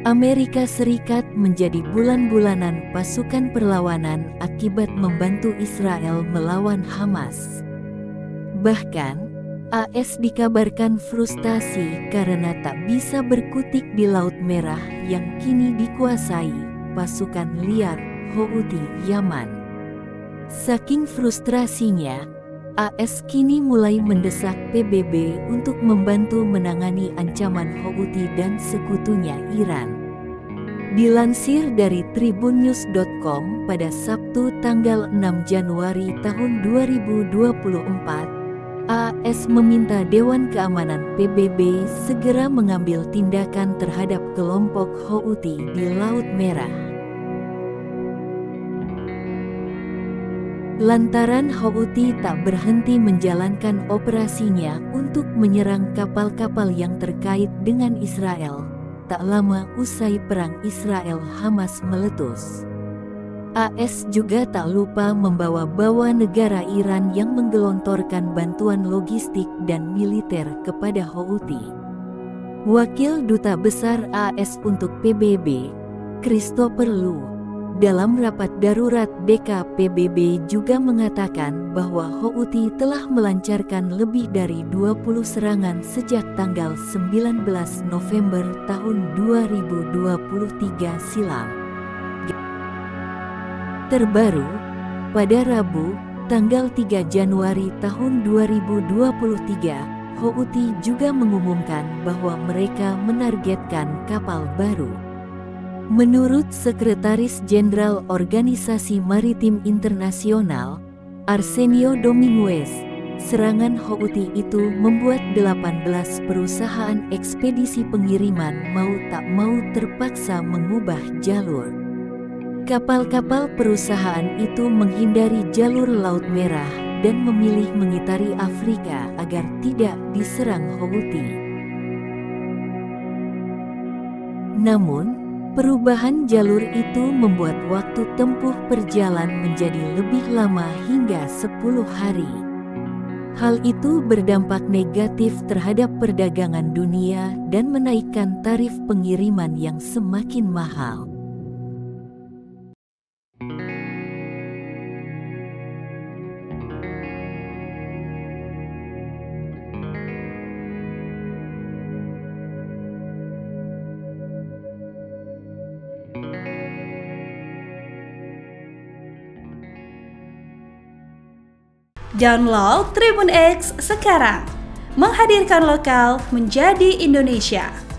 Amerika Serikat menjadi bulan-bulanan pasukan perlawanan akibat membantu Israel melawan Hamas. Bahkan, AS dikabarkan frustasi karena tak bisa berkutik di Laut Merah yang kini dikuasai pasukan liar Houthi Yaman. Saking frustrasinya, AS kini mulai mendesak PBB untuk membantu menangani ancaman Houthi dan sekutunya Iran. Dilansir dari tribunnews.com pada Sabtu tanggal 6 Januari tahun 2024, AS meminta Dewan Keamanan PBB segera mengambil tindakan terhadap kelompok Houthi di Laut Merah. Lantaran Houthi tak berhenti menjalankan operasinya untuk menyerang kapal-kapal yang terkait dengan Israel, tak lama usai perang Israel-Hamas meletus. AS juga tak lupa membawa-bawa negara Iran yang menggelontorkan bantuan logistik dan militer kepada Houthi. Wakil Duta Besar AS untuk PBB, Christopher Lu, dalam rapat darurat DKPBB juga mengatakan bahwa Houthi telah melancarkan lebih dari 20 serangan sejak tanggal 19 November tahun 2023 silam. Terbaru, pada Rabu, tanggal 3 Januari tahun 2023, Houthi juga mengumumkan bahwa mereka menargetkan kapal baru. Menurut Sekretaris Jenderal Organisasi Maritim Internasional, Arsenio Dominguez, serangan Houthi itu membuat 18 perusahaan ekspedisi pengiriman mau tak mau terpaksa mengubah jalur. Kapal-kapal perusahaan itu menghindari jalur Laut Merah dan memilih mengitari Afrika agar tidak diserang Houthi. Namun, perubahan jalur itu membuat waktu tempuh perjalanan menjadi lebih lama hingga 10 hari. Hal itu berdampak negatif terhadap perdagangan dunia dan menaikkan tarif pengiriman yang semakin mahal. Download Tribun X sekarang, menghadirkan lokal menjadi Indonesia.